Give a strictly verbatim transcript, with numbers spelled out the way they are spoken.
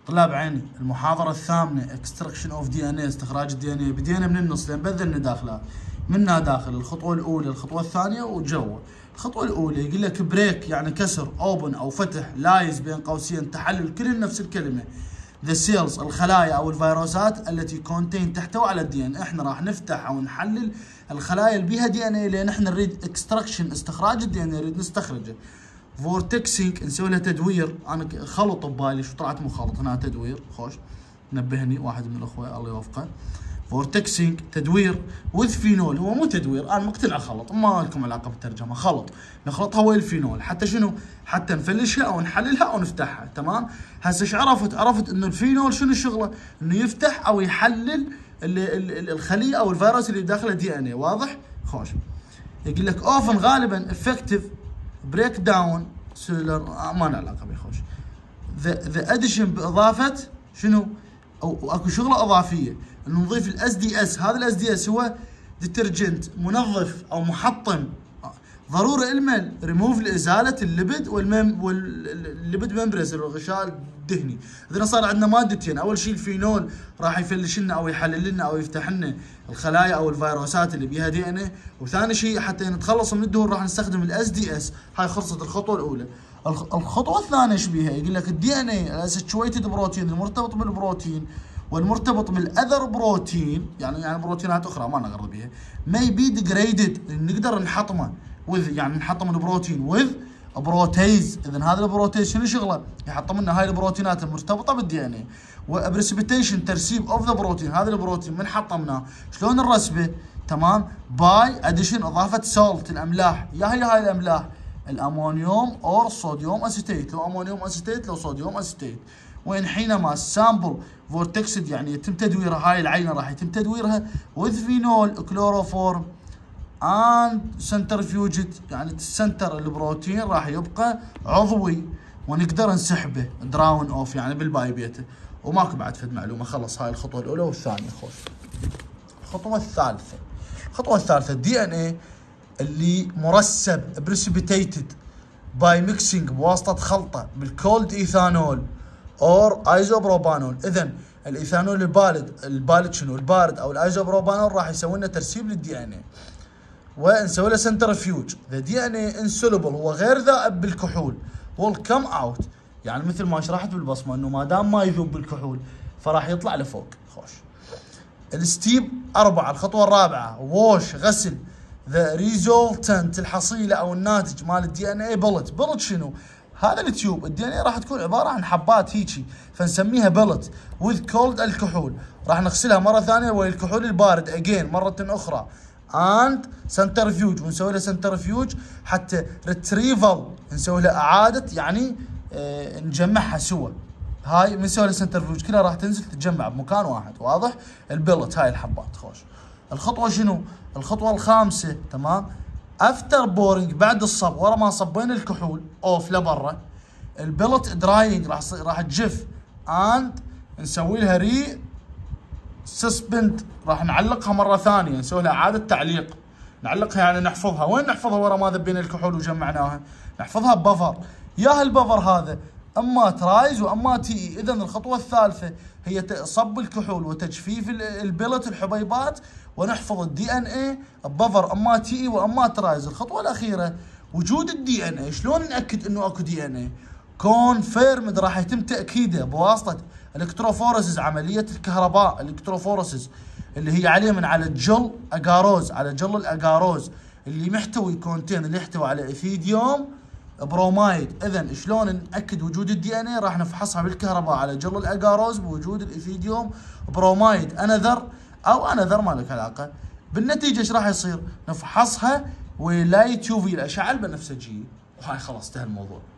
طلاب عيني، المحاضرة الثامنة اكستراكشن اوف دي ان اي، استخراج الدي ان اي. بدينا من النص لين بذلنا داخلها. منها داخل الخطوة الأولى، الخطوة الثانية وجوا. الخطوة الأولى يقول لك بريك يعني كسر، اوبن أو فتح، لايز بين قوسين تحلل، كل نفس الكلمة. ذا سيلز الخلايا أو الفيروسات التي كونتين تحتوي على الدي ان اي. احنا راح نفتح أو نحلل الخلايا اللي بيها دي ان اي، لأن احنا نريد اكستراكشن، استخراج الدي ان اي، نريد نستخرجه. فورتكسينج نسوي له تدوير. انا خلط ببالي شو طلعت مو خلط، هنا تدوير. خوش نبهني واحد من الاخوه الله يوفقه. فورتكسينج تدوير وذ فينول، هو مو تدوير، انا مقتنع خلط، ما لكم علاقه بالترجمه. خلط نخلطها ويا الفينول حتى شنو؟ حتى نفلشها او نحللها او نفتحها. تمام. هسه ايش عرفت؟ عرفت انه الفينول شنو شغله؟ انه يفتح او يحلل الخليه او الفيروس اللي داخله دي ان اي. واضح؟ خوش. يقول لك اوفن غالبا افكتيف بريك داون سيلر، ما له علاقه بيخوش. ذا ذا اديشن باضافه شنو؟ او اكو شغله اضافيه انه نضيف الاس دي اس. هذا الاس دي اس هو ديترجنت، منظف او محطم، ضروري المل ريموف لازاله الليبد والمم والليبد ممبريس، الغشاء الدهني. اذا صار عندنا مادتين، اول شيء الفينول راح يفلش لنا او يحلل لنا او يفتح لنا الخلايا او الفيروسات اللي بيها دي ان اي، وثاني شيء حتى نتخلص من الدهون راح نستخدم الاس دي اس. هاي خلصت الخطوه الاولى. الخطوه الثانيه ايش بيها؟ يقول لك الدي ان اي الاسيتشويتد بروتين، المرتبط بالبروتين والمرتبط بالاذر بروتين، يعني يعني بروتينات اخرى ما نغرب بيها، may be degraded، نقدر نحطمه with، يعني نحطم البروتين with بروتيز. اذا هذا البروتيز شنو شغله؟ يحطم لنا هاي البروتينات المرتبطه بالدي ان اي. وبريسبيتيشن ترسيب اوف ذا بروتين، هذا البروتين من حطمناه شلون نرسبه؟ تمام. باي اديشن اضافه سولت الاملاح. يا هي هاي الاملاح الامونيوم اور صوديوم اسيتيت، لو امونيوم اسيتيت لو صوديوم اسيتيت. وين حينما السامبل فورتكسد يعني يتم تدويرها، هاي العينه راح يتم تدويرها with فينول كلوروفورم اند سنترفيوجد، يعني السنتر البروتين راح يبقى عضوي ونقدر نسحبه دراون اوف، يعني بالبايبيته. وماكو بعد فد معلومه. خلص هاي الخطوه الاولى والثانيه. خوش. الخطوه الثالثه، الخطوه الثالثه الدي ان اي اللي مرسب بريسبيتيتد باي ميكسينج، بواسطه خلطه بالكولد ايثانول اور ايزوبروبانول. اذا الايثانول البارد، البارد شنو؟ البارد او الايزوبروبانول راح يسوي لنا ترسيب للدي ان اي ونسوي له سنترفيوج. ذا دي ان اي انسولوبل، هو غير ذائب بالكحول، ويل كم اوت، يعني مثل ما شرحت بالبصمه انه ما دام ما يذوب بالكحول فراح يطلع لفوق. خوش. الستيب أربعة، الخطوه الرابعه، ووش غسل ذا ريزولتنت الحصيله او الناتج مال الدي ان اي بلت. بلت شنو؟ هذا التيوب الدي ان اي راح تكون عباره عن حبات هيجي، فنسميها بلت وذ كولد الكحول. راح نغسلها مره ثانيه ويا الكحول البارد اجين مره اخرى اند سنترفيوج، ونسوي له سنترفيوج حتى ريتريفل، نسوي له اعاده يعني اه نجمعها سوا. هاي بنسوي له سنترفيوج كلها راح تنزل تتجمع بمكان واحد. واضح؟ البلت هاي الحبات. خوش. الخطوه شنو؟ الخطوه الخامسه. تمام. افتر بورينج، بعد الصب، ورا ما صبينا الكحول اوف لبرا، البلت دراينج راح راح تجف اند نسوي لها ري سسبند، راح نعلقها مره ثانيه، نسوي لها اعاده تعليق. نعلقها يعني نحفظها. وين نحفظها ورا ما ذبينا الكحول وجمعناها؟ نحفظها ببفر. يا البفر هذا اما ترايز واما تي اي. اذا الخطوه الثالثه هي صب الكحول وتجفيف البلت الحبيبات، ونحفظ الدي ان اي ببفر اما تي اي واما ترايز. الخطوه الاخيره وجود الدي ان اي. شلون ناكد انه اكو دي ان اي؟ كونفيرمد، راح يتم تاكيده بواسطه الكتروفورسز، عمليه الكهرباء الكتروفورسز اللي هي عليه من على الجل اجاروز، على جل الاجاروز اللي محتوي كونتين، اللي يحتوي على ايثيديوم برومايد. اذا شلون ناكد وجود الدي ان اي؟ راح نفحصها بالكهرباء على جل الاجاروز بوجود الايثيديوم برومايد انذر او انذر ما لك علاقه. بالنتيجه ايش راح يصير؟ نفحصها ولايت يو في، الاشعه البنفسجيه، وهاي خلاص انتهى الموضوع.